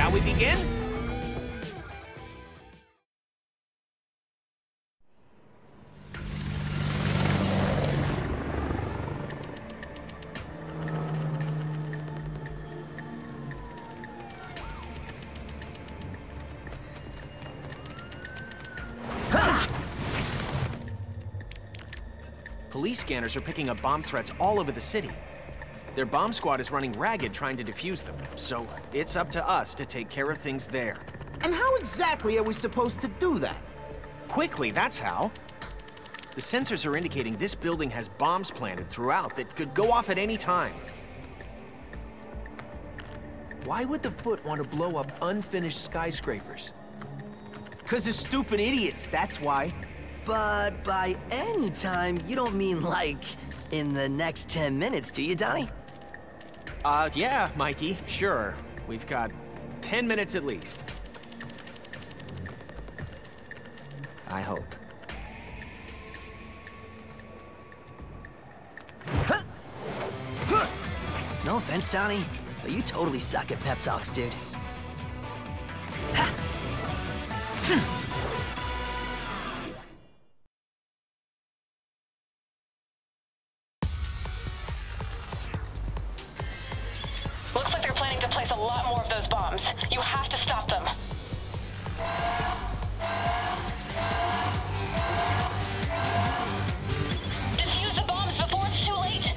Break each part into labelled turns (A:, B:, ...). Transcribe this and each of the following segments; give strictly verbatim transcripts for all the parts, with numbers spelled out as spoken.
A: Shall we begin? Police scanners are picking up bomb threats all over the city. Their bomb squad is running ragged trying to defuse them, so it's up to us to take care of things there.
B: And how exactly are we supposed to do that?
A: Quickly, that's how. The sensors are indicating this building has bombs planted throughout that could go off at any time.
B: Why would the Foot want to blow up unfinished skyscrapers? 'Cause they're stupid idiots, that's why.
C: But by any time, you don't mean like in the next ten minutes, do you, Donnie?
A: Uh, yeah, Mikey, sure. We've got ten minutes at least.
C: I hope. No offense, Donnie, but you totally suck at pep talks, dude.
D: Looks like they're planning to place a lot more of those bombs. You have to stop them. Defuse the bombs before it's too late.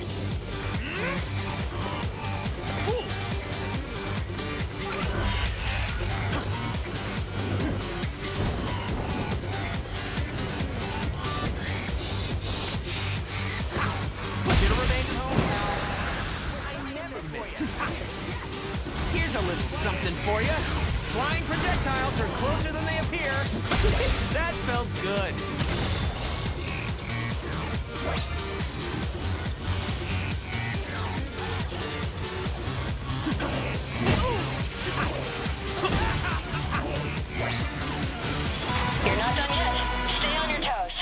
A: Should have remained home. I never miss. Here's a little something for you. Flying projectiles are closer than they appear. That felt good.
D: You're not done yet. Stay on your toes.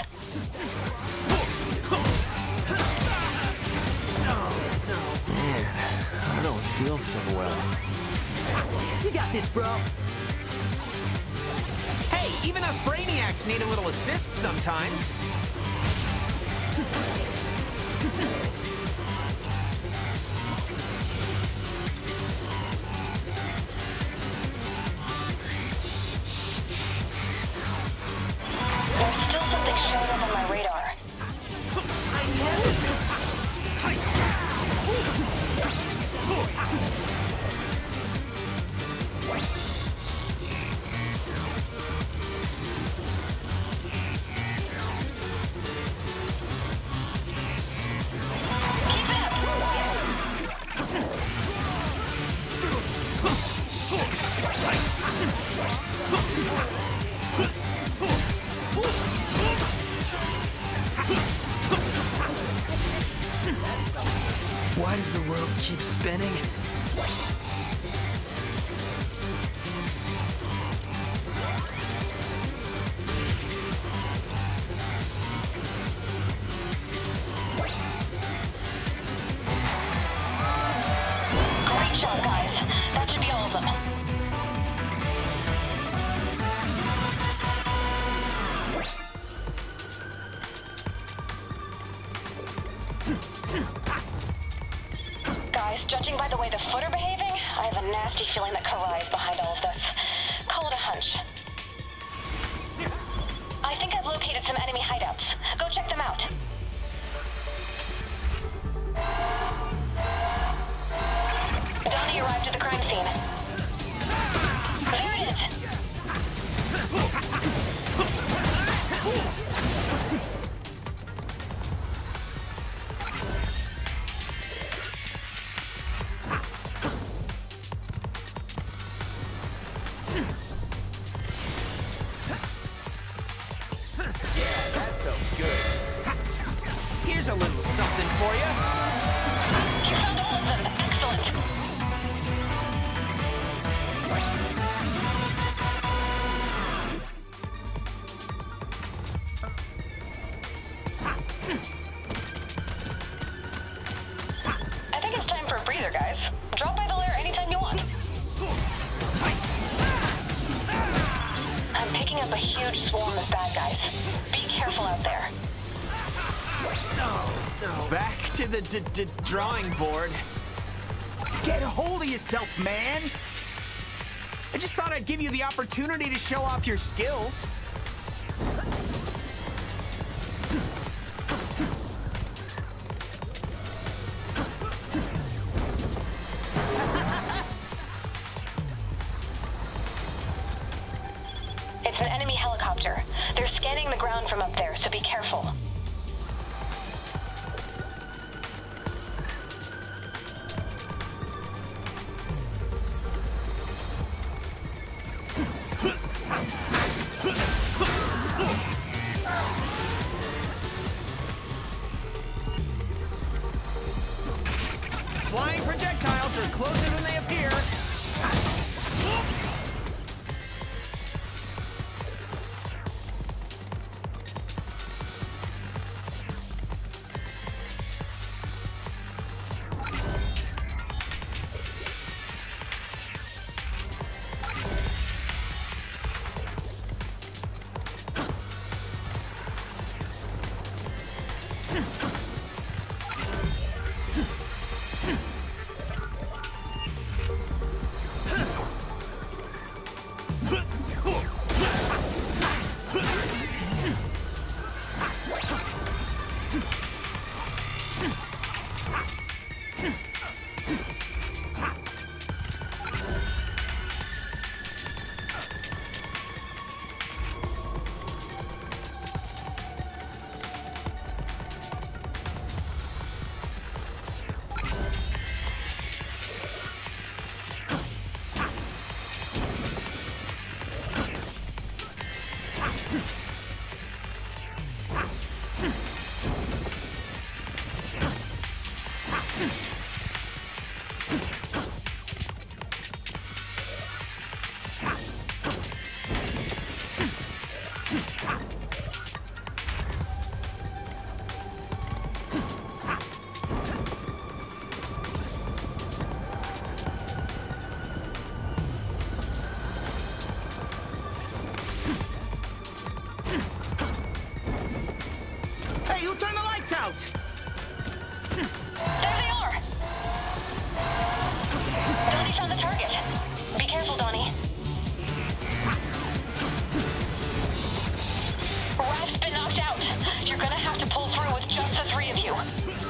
A: I don't feel so well.
C: You got this, bro.
A: Hey, even us brainiacs need a little assist sometimes.
D: There's still something showing up on my radar.
C: Why does the world keep spinning?
D: Great job, guys. That should be all of them. Guys, judging by the way the Foot are behaving, I have a nasty feeling that Karai is behind all of this. Call it a hunch. I think I've located some enemy hideouts. Go check them out. Donnie arrived at the crime scene. There it is!
A: Yeah, that felt good. Here's a little something for you.
D: You found all of them. Excellent. I think it's time for a breather, guys. Drop by the lair anytime you want. swarm of bad guys. Be careful out there.
B: No, no.
A: Back to the d d drawing board.
B: Get a hold of yourself, man!
A: I just thought I'd give you the opportunity to show off your skills.
D: It's an enemy helicopter. They're scanning the ground from up there, so be careful.
A: Flying projectiles are closer than they appear.
B: Hey, who turned the lights out?
D: There they are! Donnie found the target. Be careful, Donnie. Raph's been knocked out. You're gonna have to pull through with just the three of you.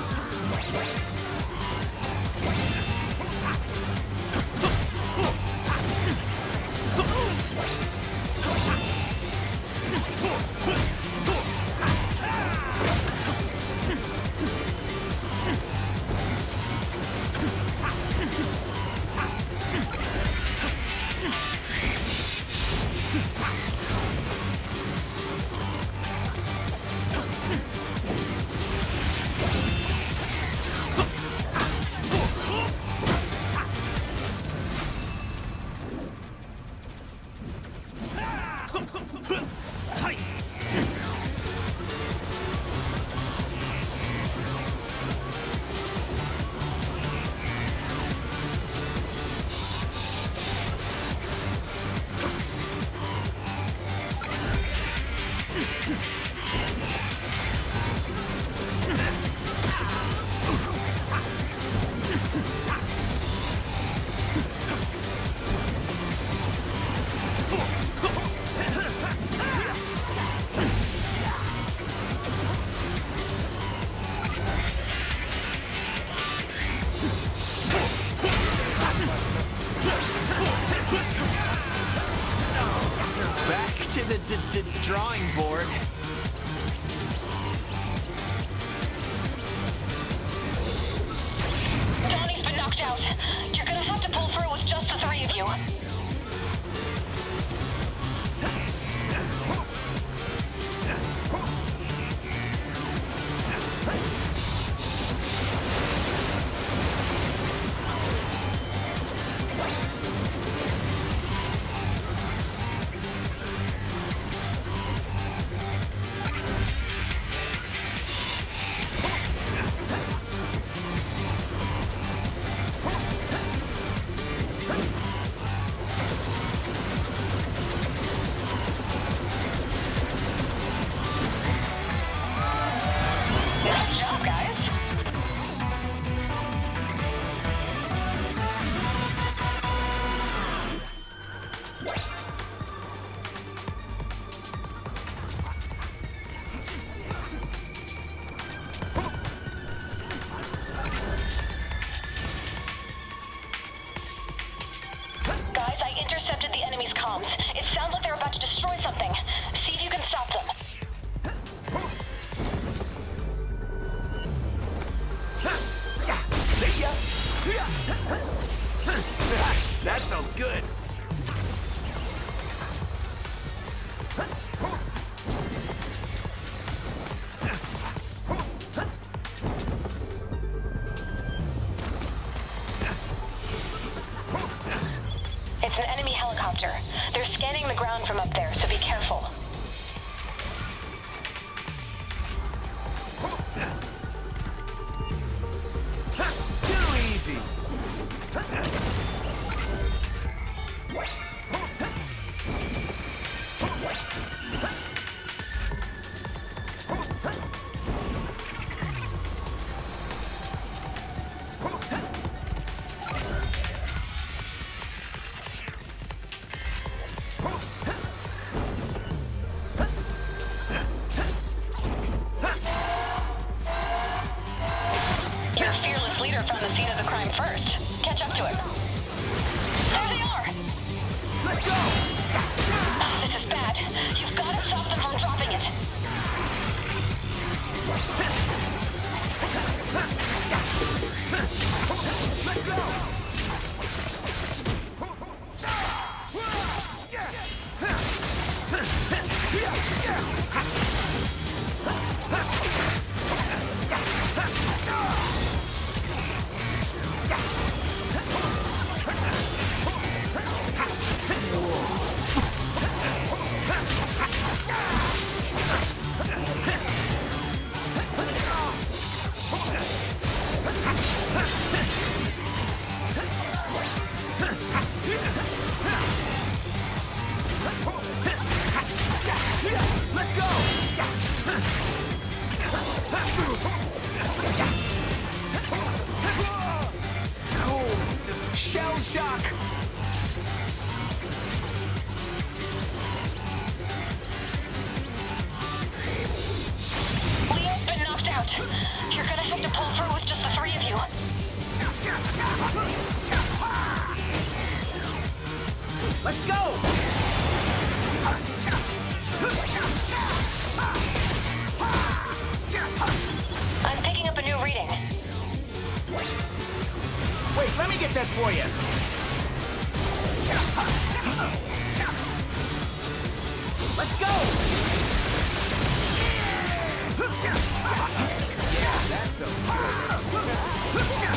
A: To the d d drawing board.
D: Donnie's been knocked out. You're gonna have to pull through with just the three of you. bombs. It sounds like they're about to destroy something. See if you can stop them.
B: See ya! That felt good.
D: It's an enemy helicopter. They're scanning the ground from up there, so be careful.
B: Too easy.
D: Your fearless leader found the scene of the crime first. Catch up to it. There they are!
B: Let's go!
D: Ah, this is bad. You've got to stop them from dropping it.
B: Let's go! Let's go! Oh, just shell shock!
D: Leo's been knocked out. You're gonna have to pull through with just the three of you.
B: Let's go!
D: I'm picking up a new reading.
B: Wait, let me get that for you. Let's go! That felt good.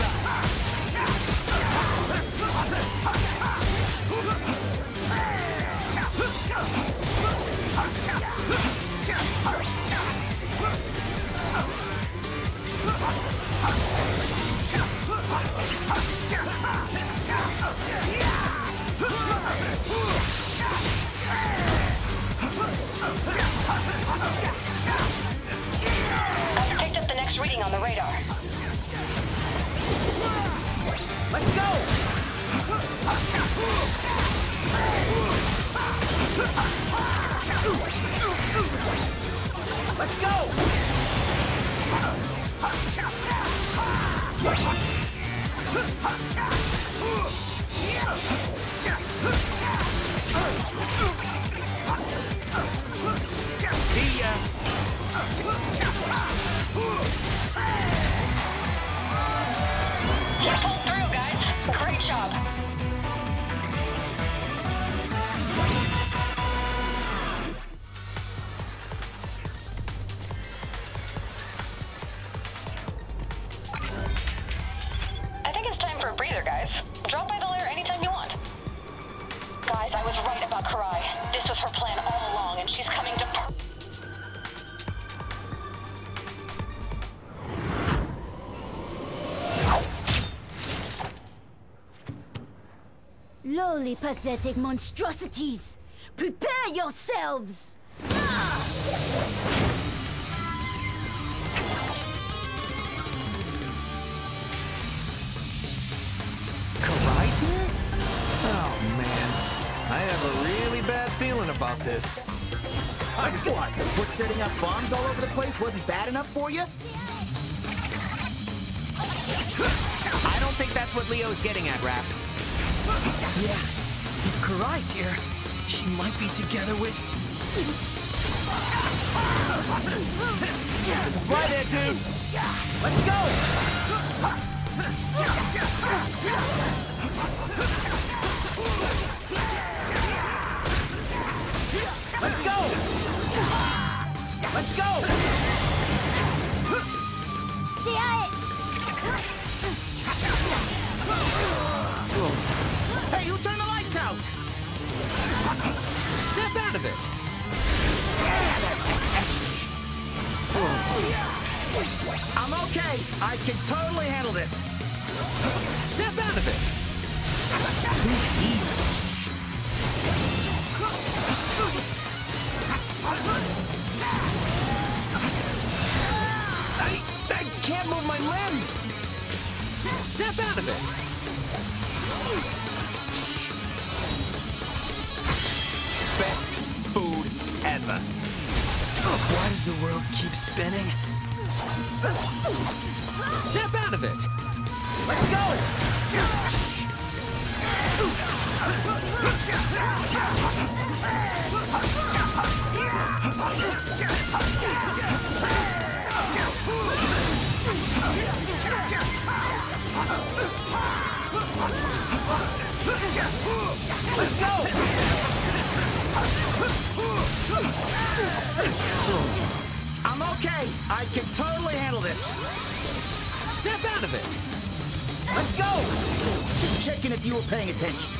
D: I've picked up the next reading on the radar.
B: Let's go! Let's go! See ya!
D: You pulled through, guys. Great job. I think it's time for a breather, guys. Drop by the lair anytime you want. Guys, I was right about Karai. This was her plan all along, and she's coming to per-
E: Lowly, pathetic monstrosities! Prepare yourselves!
B: Karai's here? Oh, man. I have a really bad feeling about this. Let's go! What, setting up bombs all over the place wasn't bad enough for you? I don't think that's what Leo's getting at, Raph.
C: Yeah, if Karai's here, she might be together with...
B: Fly there, dude! Let's go! Let's go! Let's go! Hey, who turned the lights out? Snap out of it! I'm okay. I can totally handle this. Snap out of it. Too easy. I, I can't move my limbs. Snap out of it. Best food ever.
C: Why does the world keep spinning?
B: Snap out of it! Let's go! Let's go! I'm okay. I can totally handle this. Snap out of it. Let's go. Just checking if you were paying attention.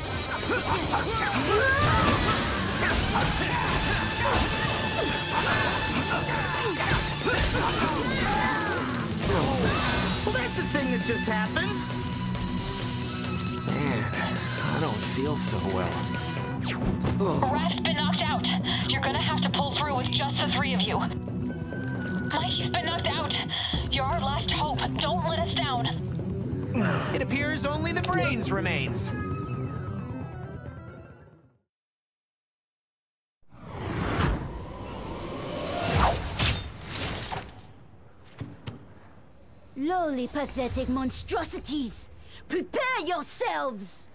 B: Well, that's the thing that just happened.
C: Man, I don't feel so well.
D: Raph's been knocked out. You're gonna have to pull through with just the three of you. Mikey's been knocked out. You're our last hope. Don't let us down.
A: It appears only the brains remains.
E: Lowly, pathetic monstrosities! Prepare yourselves!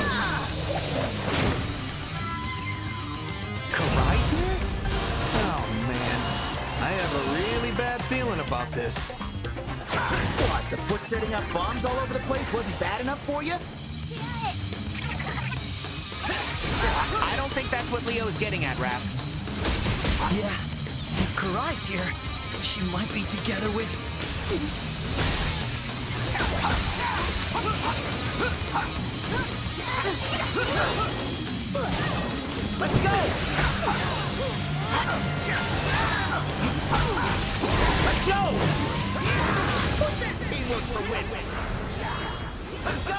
B: Karai's here? Oh, man. I have a really bad feeling about this. What, the foot setting up bombs all over the place wasn't bad enough for you?
A: I don't think that's what Leo's getting at, Raph.
C: Yeah, if Karai's here, she might be together with...
B: Let's go! Let's go!
A: Who says teamwork's for wins?
B: Let's go!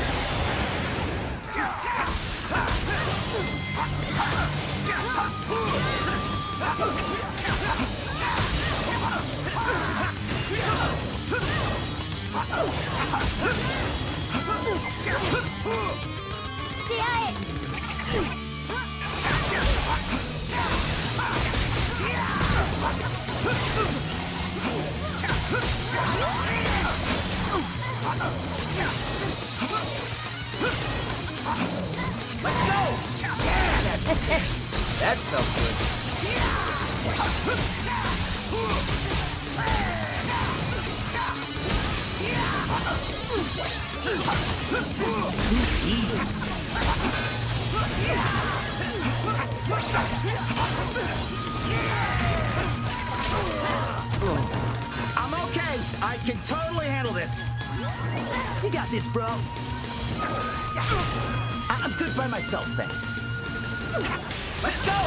B: Let's go! That felt good. Too easy. I'm okay. I can totally handle this. You got this, bro. I I'm good by myself, thanks. Let's go!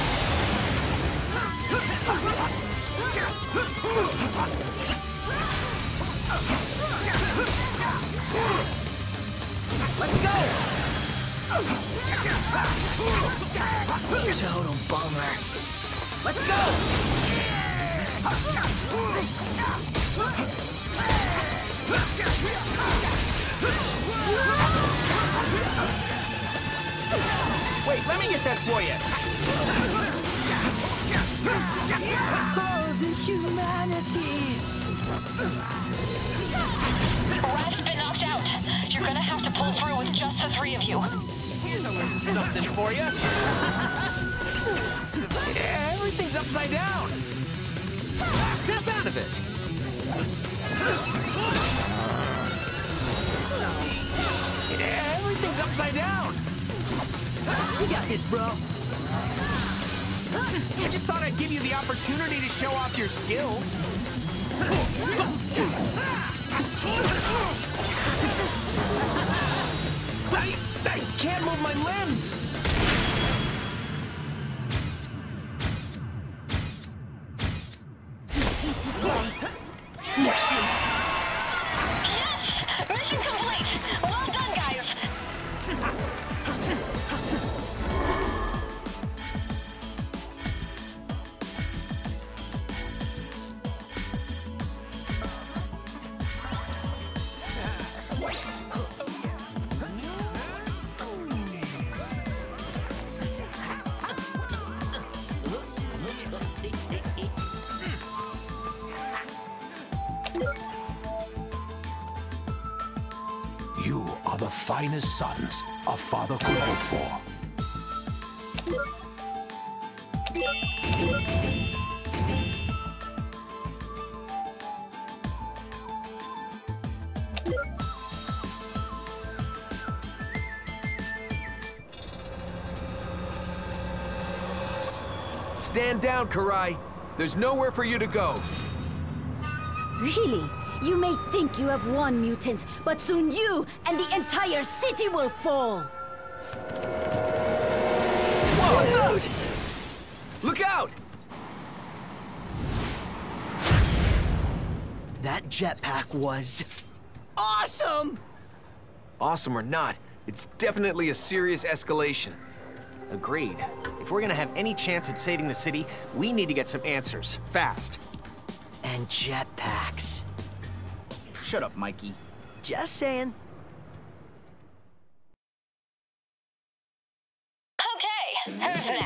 B: Let's go!
C: Total bummer.
B: Let's go! Wait, let me get that for you.
C: Oh, the humanity!
D: Raph's been knocked out. You're gonna have to pull through with just the three of you.
A: Here's a little something for you.
B: Everything's upside down. Snap out of it. Everything's upside down.
C: You got this, bro.
A: I just thought I'd give you the opportunity to show off your skills. I, I can't move my limbs.
D: Mission complete! Well done, guys!
F: You are the finest sons a father could hope for.
B: Stand down, Karai. There's nowhere for you to go.
E: Really? You may think you have one mutant, but soon you and the entire city will fall!
B: Whoa! Look out!
C: That jetpack was awesome!
B: Awesome or not, it's definitely a serious escalation.
A: Agreed. If we're gonna have any chance at saving the city, we need to get some answers, fast.
C: And jetpacks.
A: Shut up, Mikey.
C: Just saying.
D: Okay, who's